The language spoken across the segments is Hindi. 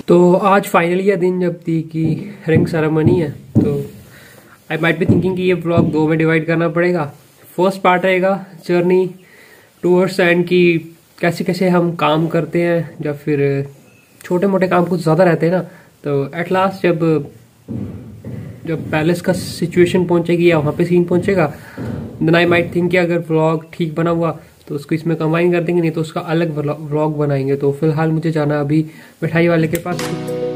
तो आज फाइनली यह दिन जब दी की रिंग सेरेमनी है, तो आई माइट बी थिंकिंग कि ये ब्लॉग दो में डिवाइड करना पड़ेगा। फर्स्ट पार्ट रहेगा जर्नी टूवर्ड्स एंड की कैसे कैसे हम काम करते हैं, जब फिर छोटे मोटे काम कुछ ज़्यादा रहते हैं ना, तो एट लास्ट जब पैलेस का सिचुएशन पहुंचेगी या वहाँ पे सीन पहुंचेगा, देन आई माइट थिंक कि अगर व्लॉग ठीक बना हुआ तो उसको इसमें कंबाइन कर देंगे, नहीं तो उसका अलग व्लॉग बनाएंगे। तो फिलहाल मुझे जाना अभी मिठाई वाले के पास।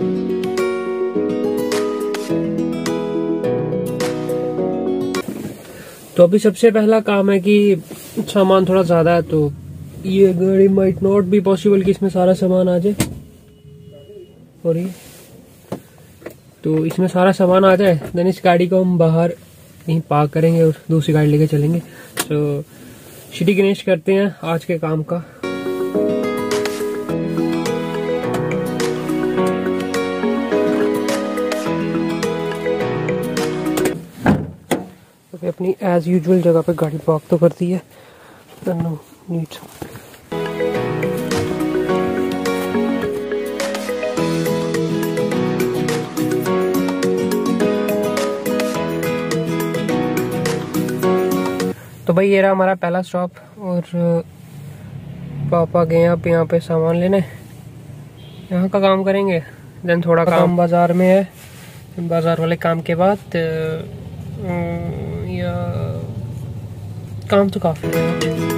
तो अभी सबसे पहला काम है कि सामान थोड़ा ज़्यादा है, तो ये गाड़ी माइट नॉट बी पॉसिबल कि इसमें सारा सामान आ जाए, और ये तो इसमें सारा सामान आ जाए, देन इस गाड़ी को हम बाहर कहीं पार्क करेंगे और दूसरी गाड़ी लेके चलेंगे। तो श्री गणेश करते हैं आज के काम का। तो अपनी एज यूजुअल जगह पे गाड़ी पार्क तो कर दी है। नीट तो भाई ये रहा हमारा पहला स्टॉप, और पापा गए अब यहाँ पे सामान लेने, यहाँ का काम करेंगे। देन थोड़ा काम बाजार में है, बाजार वाले काम के बाद या काम तो काफ़ी है।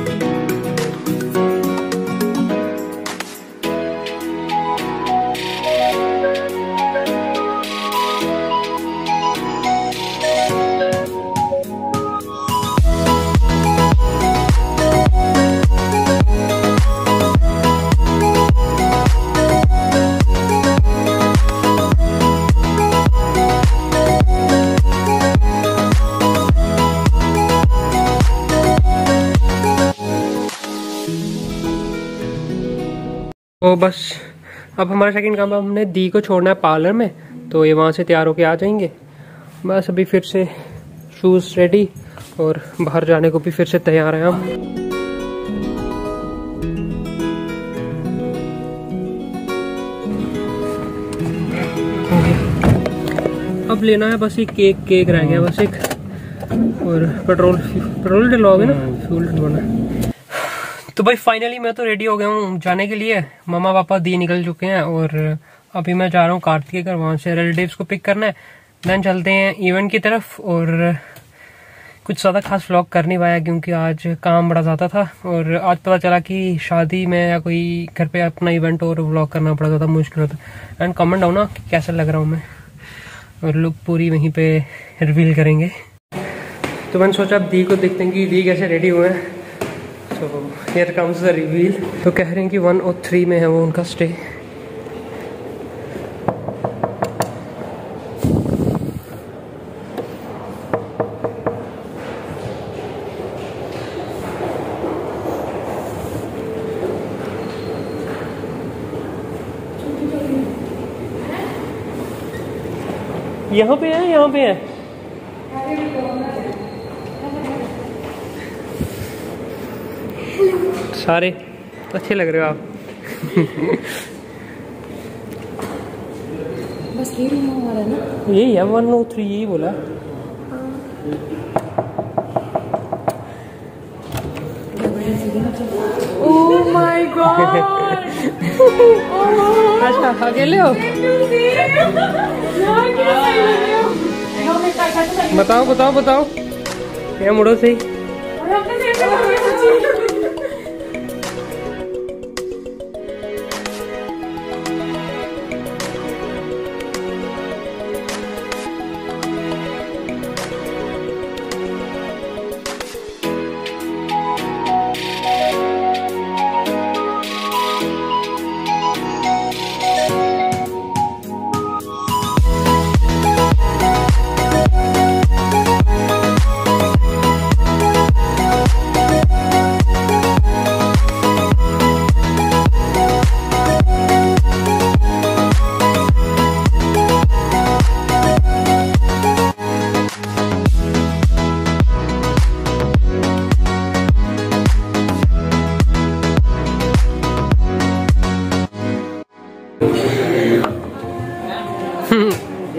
तो बस अब हमारा सेकंड काम है, हमने दी को छोड़ना है पार्लर में, तो ये वहाँ से तैयार होके आ जाएंगे। बस अभी फिर से शूज़ रेडी और बाहर जाने को भी फिर से तैयार हैं हम। अब लेना है बस एक केक रह गया बस एक, और पेट्रोल डलवाओगे ना, फ्यूल डलवाना है। तो भाई फाइनली मैं तो रेडी हो गया हूँ जाने के लिए। मम्मा पापा दी निकल चुके हैं और अभी मैं जा रहा हूँ कार्तिक के घर, वहाँ से रिलेटिव्स को पिक करना है। देन चलते हैं इवेंट की तरफ। और कुछ ज़्यादा खास व्लॉग कर नहीं पाया क्योंकि आज काम बड़ा ज़्यादा था, और आज पता चला कि शादी में या कोई घर पे अपना इवेंट और व्लॉग करना बड़ा ज़्यादा मुश्किल होता। एंड कमेंट आओ ना कि कैसा लग रहा हूँ मैं, और लुक पूरी वहीं पे रिवील करेंगे। तो मैंने सोचा अब दी को देखते हैं कि दी कैसे रेडी हुए हैं। तो हियर कम्स द रिवील। तो कह रहे हैं कि 103 में है वो उनका स्टे। यहाँ पे है, यहाँ पे है। सारे अच्छे लग रहे हो आप। बस ये रूम हमारा ना, यही है 103, यही बोला। Oh my god. अच्छा अकेले हो? बताओ क्या मुड़ो सही।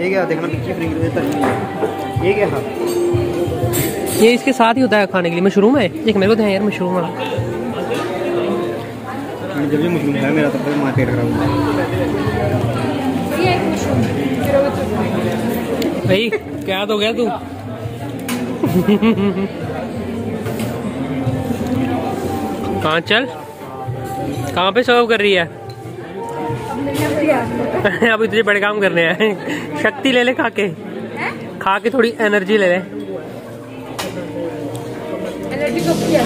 ये क्या देखना पीछे फ्रिज में तली है। ये क्या है? ये इसके साथ ही होता है खाने के लिए। मशरूम है एक, मेरे को तो है यार मशरूम वाला। जब भी मशरूम है मेरा तो मार्केट खराब होता है। भाई क्या तो गया तू? कहाँ चल, कहाँ पे सर्व कर रही है? अभी तुझे बड़े काम करने हैं। शक्ति ले ले खा के थोड़ी एनर्जी ले ले। एनर्जी कब किया?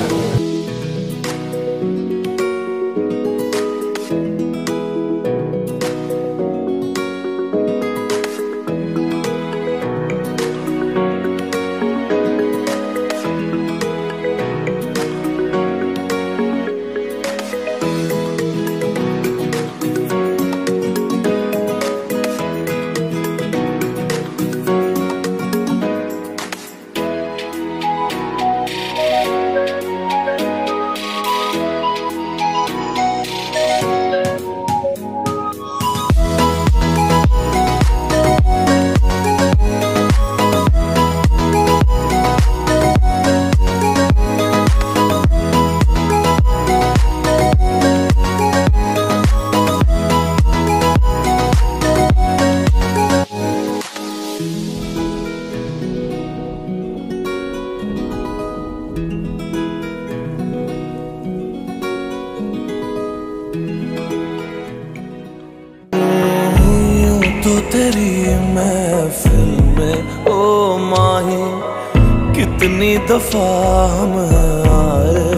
तेरी महफिल में ओ माही कितनी दफा हम आए।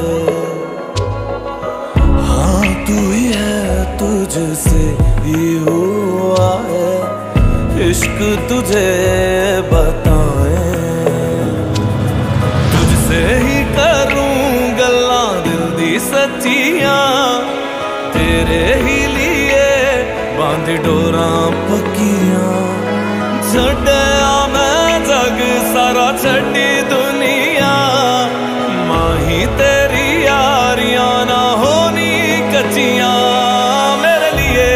हाँ तू ही है, तुझसे ही हुआ है इश्क, तुझे बताए। तुझसे ही करूं गल्ला दिल दी सच्चियां, तेरे ही लिए बांध डोरा पक्कियां। छड्डिया मैं जग सारा छड्डी दुनिया, माही तेरी यारियां ना होनी कच्चियां। मेरे लिए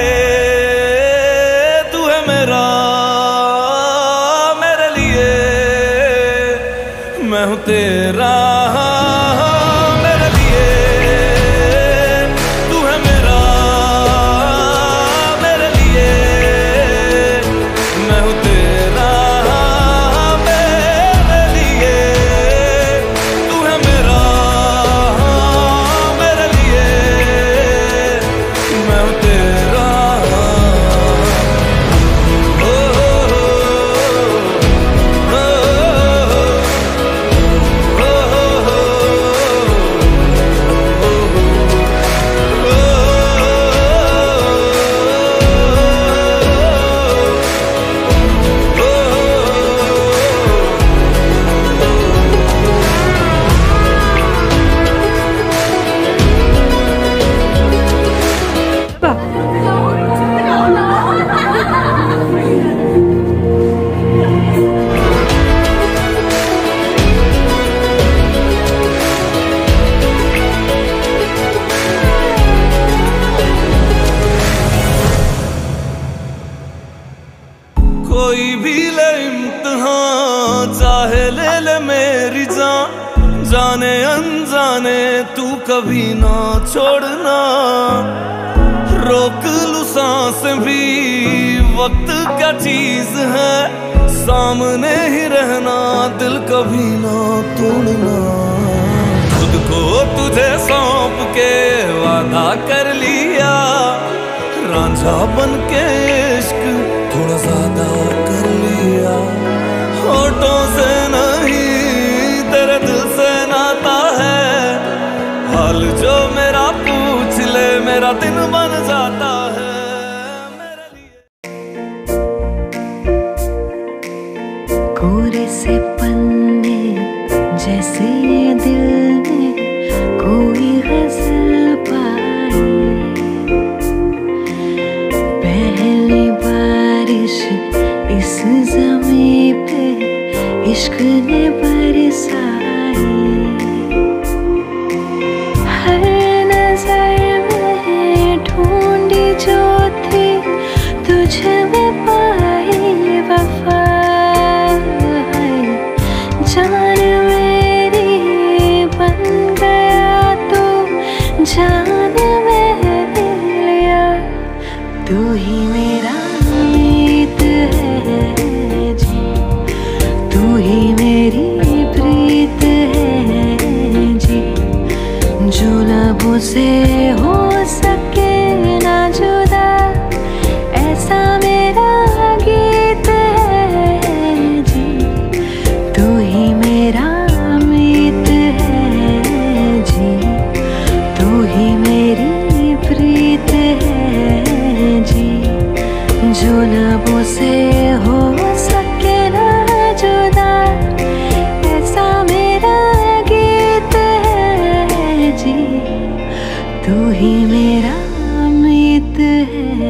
तू है मेरा, मेरे लिए मैं हूँ तेरा। कोई भी ले इम्तिहान चाहे ले ले मेरी जान, जाने अनजाने तू कभी ना छोड़ना। रोक लूं सांस भी वक्त क्या चीज है, सामने ही रहना दिल कभी ना तोड़ना। खुद को तुझे सौंप के वादा कर लिया, रांझा बन के इश्क थोड़ा ज्यादा कर लिया। होठों से नहीं तेरे दिल से नाता है, हाल जो मेरा पूछ ले मेरा दिन बन जाता है मेरे लिए। कोरे से पन्ने जैसे ये दिल ने कोई गजल पाई, पहली बारिश इस ज़मीं पे इश्क ने बरसाई। हर नजर में ढूंढी तू ही मेरा मीत है जी, तू ही मेरी प्रीत है जी, जो लबों से हो सके ना जुदा, ऐसा मेरा गीत है जी, तू ही मेरा मीत है जी, तू ही मेरी प्रीत है जी, जो लबों से हो सके ना जुदा, ऐसा मेरा गीत है जी, तू ही मेरा मीत है।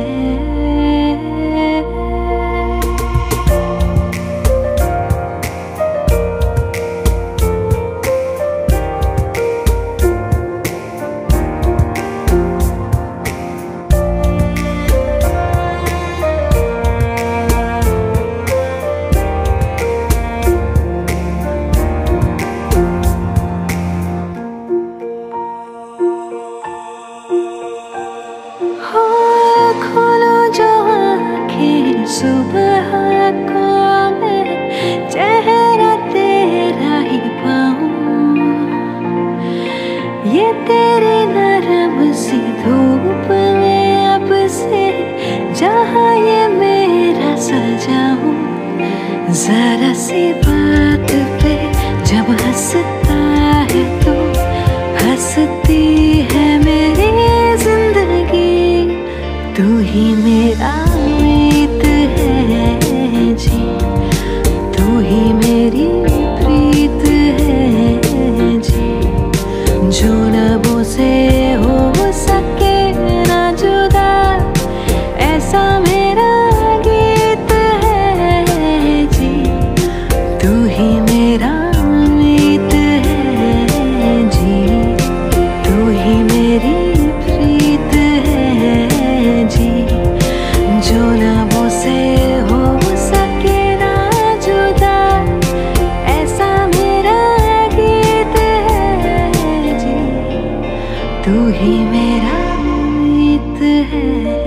खोलो जो आँखें सुबह को मैं चेहरा तेरा ही पाऊं, ये तेरे नरम सी धूप में अब से जहाँ ये मेरा सजाऊं, जरा सी बात पे जब हंसता है तो हंसती है मेरी जिंदगी, तू ही मेरा मीत है जी, तू ही मेरी प्रीत है जी, जो लबों से हो सके ना जुदा, ऐसा मेरा गीत है जी, तू ही मेरा मीत है जी, तू ही मेरी प्रीत है जी, जो लबों से हो सके ना जुदा, ऐसा मेरा गीत है जी, तू ही मेरा मीत है।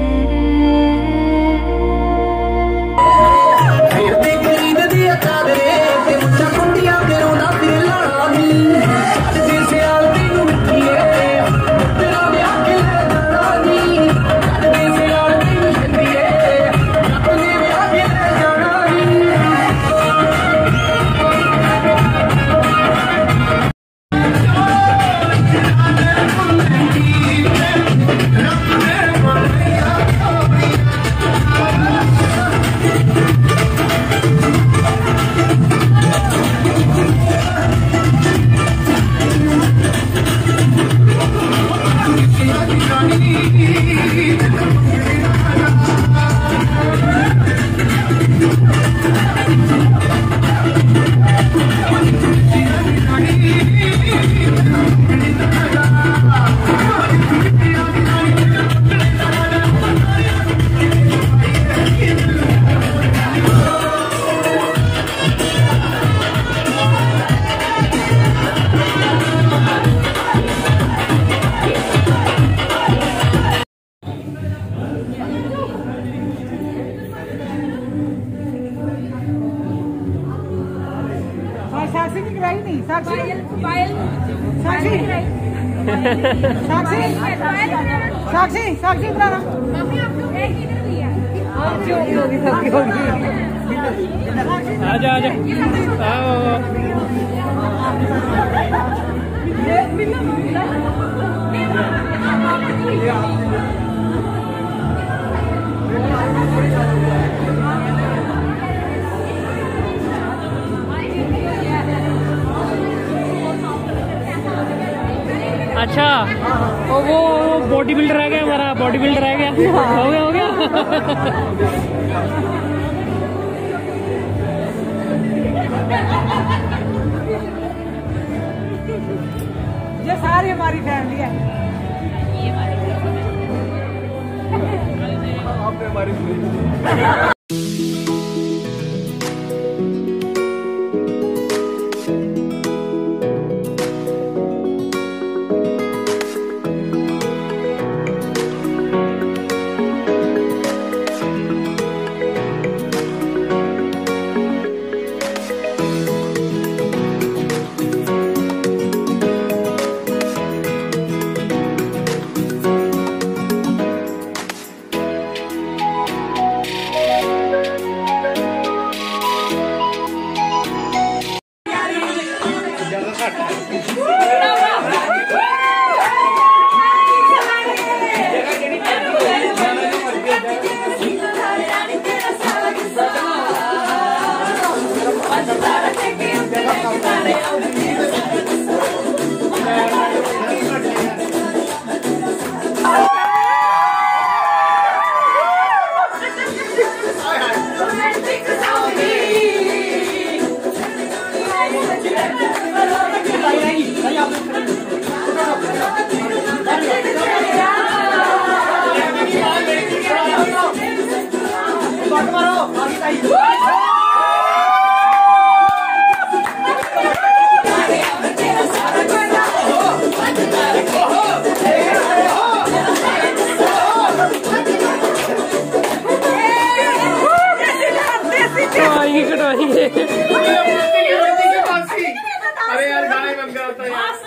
साक्षी की गिराई नहीं, साक्षी साक्षी साक्षी साक्षी साक्षी बनाना आजा आजा आओ। अच्छा वो बॉडी बिल्डर रह गया, हमारा बॉडी बिल्डर रह गया। हो गया हो गया। ये सारी हमारी फैमिली है। आपने हमारी अरे यार गाने बंद कर दो यार।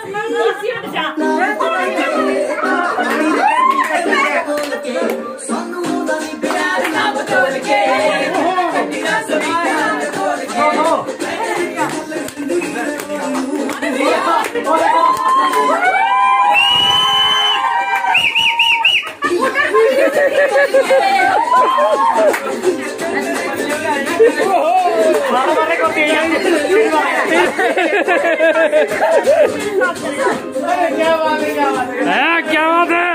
क्या बात है, क्या बात है, क्या बात है।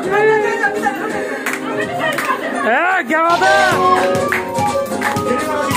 क्या बात है।